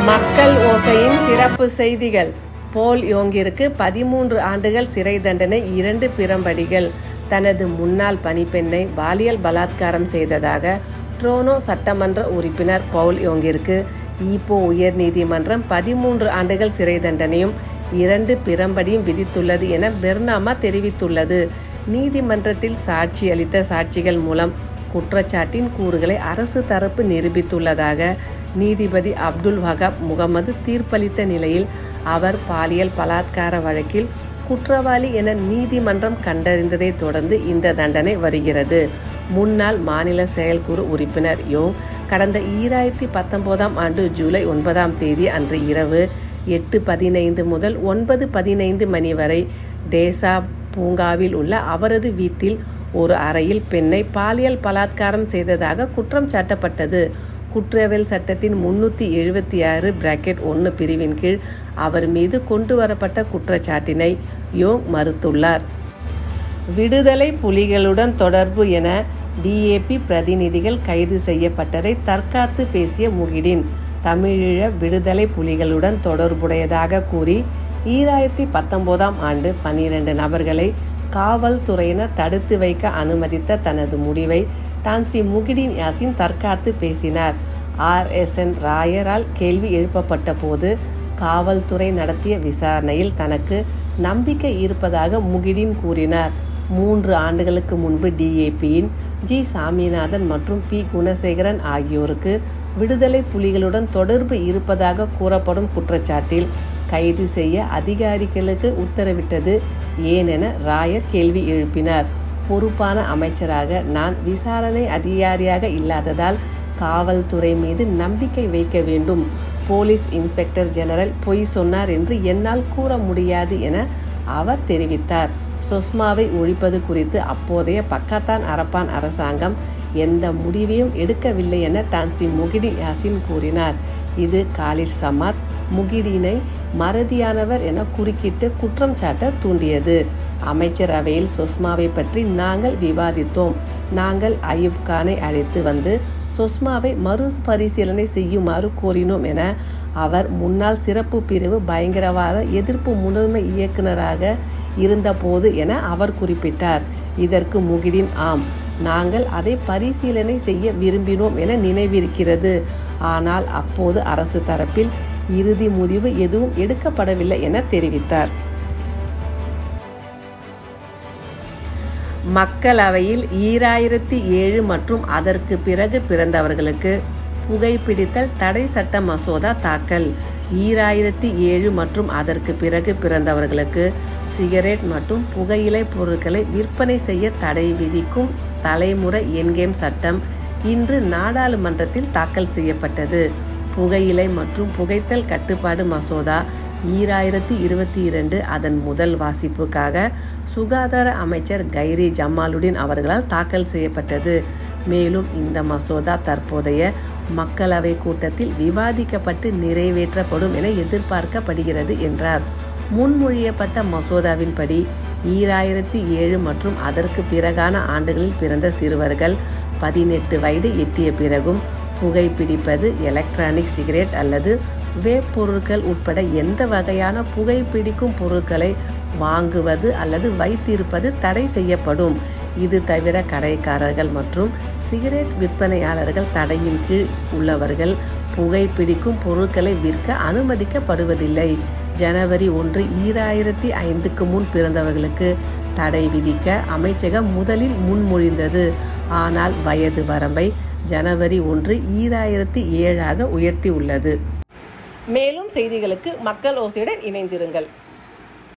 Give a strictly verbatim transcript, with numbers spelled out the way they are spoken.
மக்கள் ஓசையின் சிறப்பு செய்திகள். போல் யோங்கிற்கு பதிமூன்று ஆண்டுகள் சிறை தண்டனை, இரண்டு பிரம்படிகள். தனது முன்னாள் பணிப்பெண்ணை பாலியல் பலாத்காரம் செய்ததாக ட்ரோனோ சட்டமன்ற உறுப்பினர் பவுல் யோங்கிற்கு ஈப்போ உயர் நீதிமன்றம் பதிமூன்று ஆண்டுகள் சிறை தண்டனையும் இரண்டு பிரம்படியும் விதித்துள்ளது என பெர்னாமா தெரிவித்துள்ளது. நீதிமன்றத்தில் சாட்சி அளித்த சாட்சிகள் மூலம் குற்றச்சாட்டின் கூறுகளை அரசு தரப்பு நிரூபித்துள்ளதாக நீதிபதி அப்துல் வகாப் முகமது தீர்ப்பளித்த நிலையில் அவர் பாலியல் பலாத்கார வழக்கில் குற்றவாளி என நீதிமன்றம் கண்டறிந்ததை தொடர்ந்து இந்த தண்டனை வருகிறது. முன்னாள் மாநில செயற்குழு உறுப்பினர் யோங் கடந்த ஈராயிரத்தி பத்தொன்பதாம் ஆண்டு ஜூலை ஒன்பதாம் தேதி அன்று இரவு எட்டு பதினைந்து முதல் ஒன்பது பதினைந்து மணி வரை டேசா பூங்காவில் உள்ள அவரது வீட்டில் ஒரு அறையில் பெண்ணை பாலியல் பலாத்காரம் செய்ததாக குற்றம் சாட்டப்பட்டது. குற்றவியல் சட்டத்தின் முன்னூற்றி எழுபத்தி ஆறு பிராக்கெட் ஒன்று பிரிவின் கீழ் அவர் மீது கொண்டு வரப்பட்ட குற்றச்சாட்டினை யோங் மறுத்துள்ளார். விடுதலை புலிகளுடன் தொடர்பு என டிஏபி பிரதிநிதிகள் கைது செய்யப்பட்டதை தற்காத்து பேசிய முகிடின் தமிழீழ விடுதலை புலிகளுடன் தொடர்புடையதாக கூறி ஈராயிரத்தி பத்தொன்பதாம் ஆண்டு பன்னிரண்டு நபர்களை காவல்துறையினர் தடுத்து வைக்க அனுமதித்த தனது முடிவை தான் ஸ்ரீ முகிடின் யாசின் தற்காத்து பேசினார். ஆர் எஸ் என் ராயரால் கேள்வி எழுப்பப்பட்ட போது காவல்துறை நடத்திய விசாரணையில் தனக்கு நம்பிக்கை இருப்பதாக முகிடின் கூறினார். மூன்று ஆண்டுகளுக்கு முன்பு டிஏபியின் ஜி சாமிநாதன் மற்றும் பி குணசேகரன் ஆகியோருக்கு விடுதலை புலிகளுடன் தொடர்பு இருப்பதாக கூறப்படும் குற்றச்சாட்டில் கைது செய்ய அதிகாரிகளுக்கு உத்தரவிட்டது ஏன் என ராயர் கேள்வி எழுப்பினார். பொறுப்பான அமைச்சராக நான் விசாரணை அதிகாரியாக இல்லாததால் காவல்துறை மீது நம்பிக்கை வைக்க வேண்டும். போலீஸ் இன்ஸ்பெக்டர் ஜெனரல் பொய் சொன்னார் என்று என்னால் கூற முடியாது என அவர் தெரிவித்தார். சொஸ்மாவை ஒழிப்பது குறித்து அப்போதைய பக்காத்தான் அரப்பான் அரசாங்கம் எந்த முடிவையும் எடுக்கவில்லை என டான் ஸ்ரீ முகிடின் யாசின் கூறினார். இது காலிட் சமாத் முகிடினை மறதியானவர் என குறுக்கிட்டு குற்றம் சாட்ட தூண்டியது. அமைச்சரவையில் சொஸ்மாவை பற்றி நாங்கள் விவாதித்தோம். நாங்கள் அயூப் கானை அழைத்து வந்து சொஸ்மாவை மறுபரிசீலனை செய்யுமாறு கோரினோம் என அவர் முன்னாள் சிறப்பு பிரிவு பயங்கரவாத எதிர்ப்பு முதன்மை இயக்குநராக இருந்தபோது என அவர் குறிப்பிட்டார். இதற்கு முகிடின் ஆம், நாங்கள் அதை பரிசீலனை செய்ய விரும்பினோம் என நினைவிருக்கிறது. ஆனால் அப்போது அரசு தரப்பில் இறுதி முடிவு எதுவும் எடுக்கப்படவில்லை என தெரிவித்தார். மக்களவையில் ஈராயிரத்தி ஏழு மற்றும் அதற்கு பிறகு பிறந்தவர்களுக்கு புகைப்பிடித்தல் தடை சட்ட மசோதா தாக்கல். ஈராயிரத்தி ஏழு மற்றும் அதற்கு பிறகு பிறந்தவர்களுக்கு சிகரெட் மற்றும் புகையிலை பொருட்களை விற்பனை செய்ய தடை விதிக்கும் தலைமுறை என்கேம் சட்டம் இன்று நாடாளுமன்றத்தில் தாக்கல் செய்யப்பட்டது. புகையிலை மற்றும் புகைத்தல் கட்டுப்பாடு மசோதா ஈராயிரத்தி இருபத்தி இரண்டு அதன் முதல் வாசிப்புக்காக சுகாதார அமைச்சர் கைரி ஜமாலுடன் அவர்களால் தாக்கல் செய்யப்பட்டது. மேலும் இந்த மசோதா தற்போதைய மக்களவை கூட்டத்தில் விவாதிக்கப்பட்டு நிறைவேற்றப்படும் என எதிர்பார்க்கப்படுகிறது என்றார். முன்மொழியப்பட்ட மசோதாவின்படி ஈராயிரத்தி ஏழு மற்றும் அதற்கு பிறகான ஆண்டுகளில் பிறந்த சிறுவர்கள் பதினெட்டு வயது எட்டிய பிறகும் புகைப்பிடிப்பது, எலக்ட்ரானிக் சிகரெட் அல்லது வேப் பொருட்கள் உட்பட எந்த வகையான புகைப்பிடிக்கும் பொருட்களை வாங்குவது அல்லது வைத்திருப்பது தடை செய்யப்படும். இது தவிர கடைக்காரர்கள் மற்றும் சிகரெட் விற்பனையாளர்கள் தடையின் கீழ் உள்ளவர்கள் புகைப்பிடிக்கும் பொருட்களை விற்க அனுமதிக்கப்படுவதில்லை. ஜனவரி ஒன்று ஈராயிரத்தி ஐந்துக்கு முன் பிறந்தவர்களுக்கு தடை விதிக்க அமைச்சகம் முதலில் முன்மொழிந்தது. ஆனால் வயது வரம்பை ஜனவரி ஒன்று ஈராயிரத்தி ஏழாக உயர்த்தி உள்ளது. மேலும் செய்திகளுக்கு மக்கள் ஓசையுடன் இணைந்திருங்கள்.